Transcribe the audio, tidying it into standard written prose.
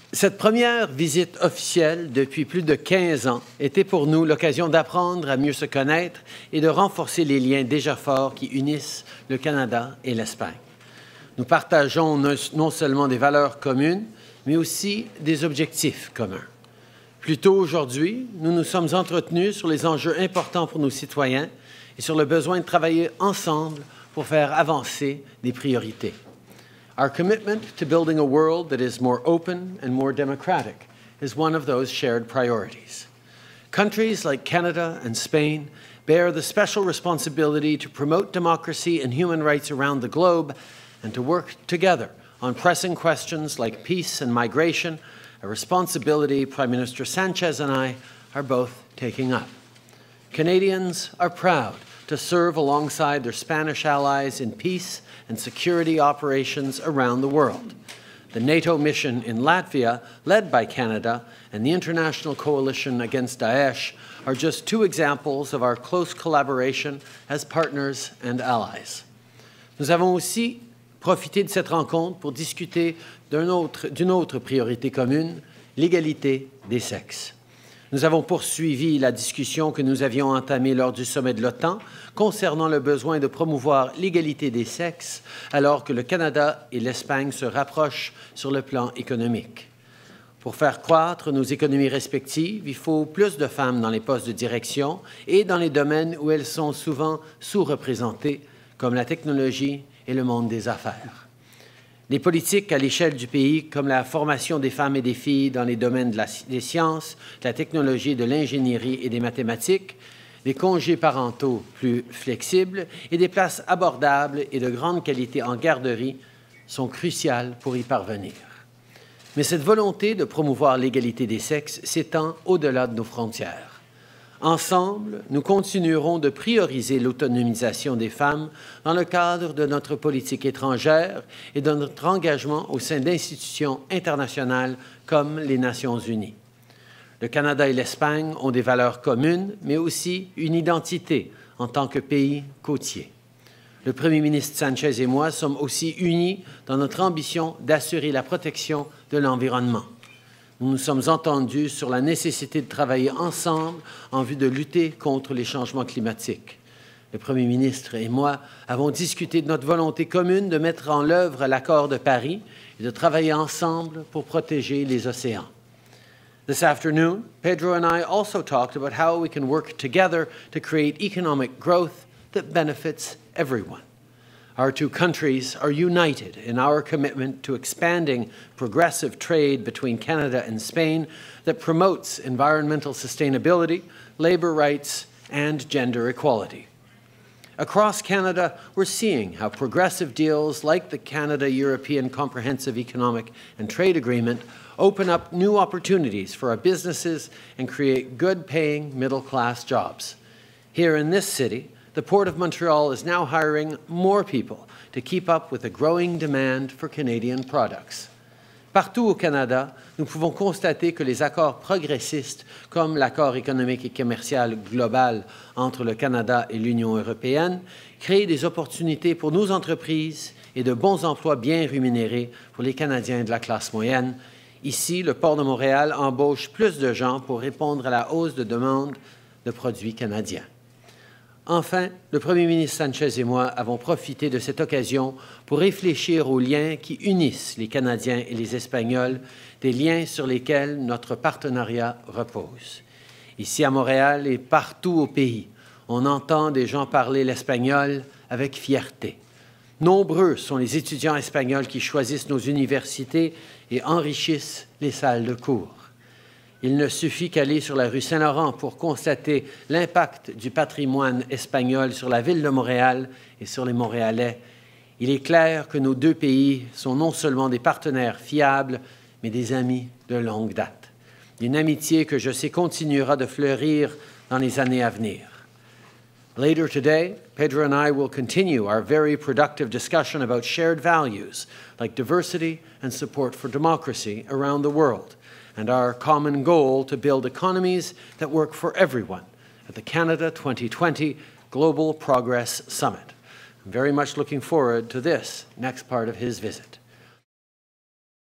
Cette première visite officielle depuis plus de 15 ans était pour nous l'occasion d'apprendre à mieux se connaître et de renforcer les liens déjà forts qui unissent le Canada et l'Espagne. Nous partageons non seulement des valeurs communes, mais aussi des objectifs communs. Plus tôt aujourd'hui, nous nous sommes entretenus sur les enjeux importants pour nos citoyens et sur le besoin de travailler ensemble pour faire avancer des priorités. Our commitment to building a world that is more open and more democratic is one of those shared priorities. Countries like Canada and Spain bear the special responsibility to promote democracy and human rights around the globe and to work together on pressing questions like peace and migration, a responsibility Prime Minister Sanchez and I are both taking up. Canadians are proud to serve alongside their Spanish allies in peace and security operations around the world. The NATO mission in Latvia, led by Canada, and the International Coalition Against Daesh are just two examples of our close collaboration as partners and allies. Nous avons aussi profité de cette rencontre pour discuter d'une autre priorité commune, l'égalité des sexes. Nous avons poursuivi la discussion que nous avions entamée lors du sommet de l'OTAN concernant le besoin de promouvoir l'égalité des sexes alors que le Canada et l'Espagne se rapprochent sur le plan économique. Pour faire croître nos économies respectives, il faut plus de femmes dans les postes de direction et dans les domaines où elles sont souvent sous-représentées, comme la technologie et le monde des affaires. Les politiques à l'échelle du pays, comme la formation des femmes et des filles dans les domaines des sciences, de la technologie, de l'ingénierie et des mathématiques, des congés parentaux plus flexibles et des places abordables et de grande qualité en garderie sont cruciales pour y parvenir. Mais cette volonté de promouvoir l'égalité des sexes s'étend au-delà de nos frontières. Ensemble, nous continuerons de prioriser l'autonomisation des femmes dans le cadre de notre politique étrangère et de notre engagement au sein d'institutions internationales comme les Nations unies. Le Canada et l'Espagne ont des valeurs communes, mais aussi une identité en tant que pays côtier. Le Premier ministre Sanchez et moi sommes aussi unis dans notre ambition d'assurer la protection de l'environnement. Nous nous sommes entendus sur la nécessité de travailler ensemble en vue de lutter contre les changements climatiques. Le Premier ministre et moi avons discuté de notre volonté commune de mettre en œuvre l'accord de Paris et de travailler ensemble pour protéger les océans. This afternoon, Pedro and I also talked about how we can work together to create economic growth that benefits everyone. Our two countries are united in our commitment to expanding progressive trade between Canada and Spain that promotes environmental sustainability, labor rights, and gender equality. Across Canada, we're seeing how progressive deals like the Canada-European Comprehensive Economic and Trade Agreement open up new opportunities for our businesses and create good-paying middle-class jobs. Here in this city, the Port of Montreal is now hiring more people to keep up with the growing demand for Canadian products. Partout au Canada, nous pouvons constater que les accords progressistes, comme l'accord économique et commercial global entre le Canada et l'Union européenne, créent des opportunités pour nos entreprises et de bons emplois bien rémunérés pour les Canadiens de la classe moyenne. Ici, le Port de Montréal embauche plus de gens pour répondre à la hausse de demande de produits canadiens. Enfin, le Premier ministre Sanchez et moi avons profité de cette occasion pour réfléchir aux liens qui unissent les Canadiens et les Espagnols, des liens sur lesquels notre partenariat repose. Ici à Montréal et partout au pays, on entend des gens parler l'espagnol avec fierté. Nombreux sont les étudiants espagnols qui choisissent nos universités et enrichissent les salles de cours. Il ne suffit qu'aller sur la rue Saint-Laurent pour constater l'impact du patrimoine espagnol sur la ville de Montréal et sur les Montréalais. Il est clair que nos deux pays sont non seulement des partenaires fiables, mais des amis de longue date. Une amitié que je sais continuera de fleurir dans les années à venir. Later today, Pedro and I will continue our very productive discussion about shared values like diversity and support for democracy around the world, and our common goal to build economies that work for everyone at the Canada 2020 Global Progress Summit. I'm very much looking forward to this next part of his visit.